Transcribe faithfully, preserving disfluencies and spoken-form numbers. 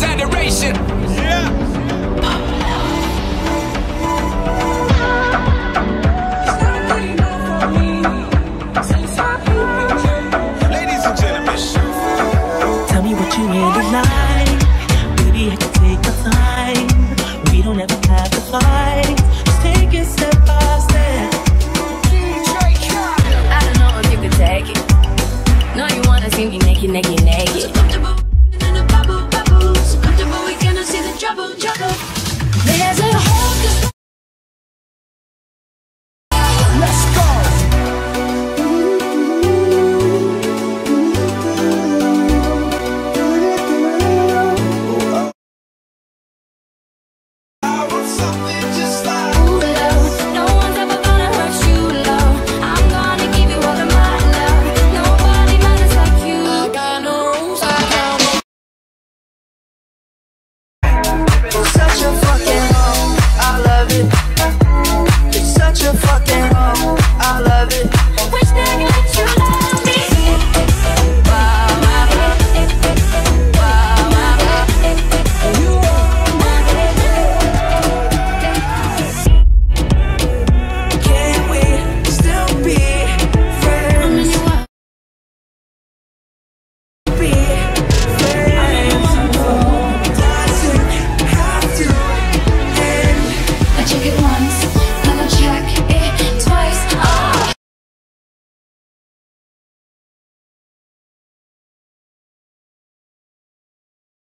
adoration. Yeah. Ladies and gentlemen, tell me what you really like. Baby, I can take my time. We don't ever have to fight. Just take it step by step. I don't know if you could take it. No, you wanna see me naked, naked, naked. So comfortable in a bubble, bubble. So comfortable we cannot see the trouble, trouble. There's a hole.